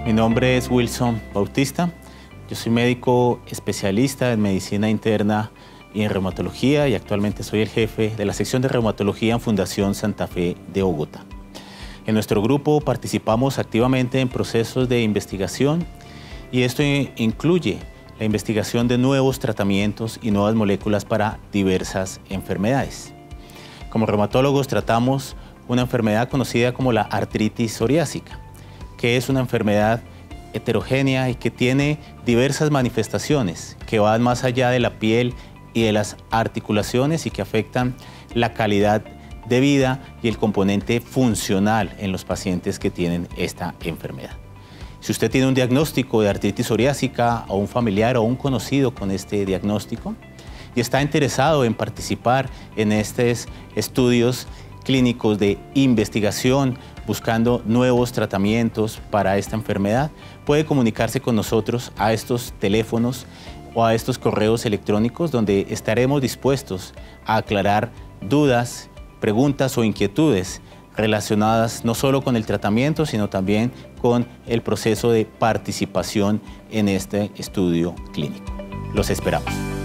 Mi nombre es Wilson Bautista. Yo soy médico especialista en medicina interna y en reumatología y actualmente soy el jefe de la sección de reumatología en Fundación Santa Fe de Bogotá. En nuestro grupo participamos activamente en procesos de investigación y esto incluye la investigación de nuevos tratamientos y nuevas moléculas para diversas enfermedades. Como reumatólogos tratamos una enfermedad conocida como la artritis psoriásica, que es una enfermedad heterogénea y que tiene diversas manifestaciones que van más allá de la piel y de las articulaciones y que afectan la calidad de vida y el componente funcional en los pacientes que tienen esta enfermedad. Si usted tiene un diagnóstico de artritis psoriásica o un familiar o un conocido con este diagnóstico y está interesado en participar en estos estudios clínicos de investigación buscando nuevos tratamientos para esta enfermedad, puede comunicarse con nosotros a estos teléfonos o a estos correos electrónicos donde estaremos dispuestos a aclarar dudas, preguntas o inquietudes relacionadas no solo con el tratamiento, sino también con el proceso de participación en este estudio clínico. Los esperamos.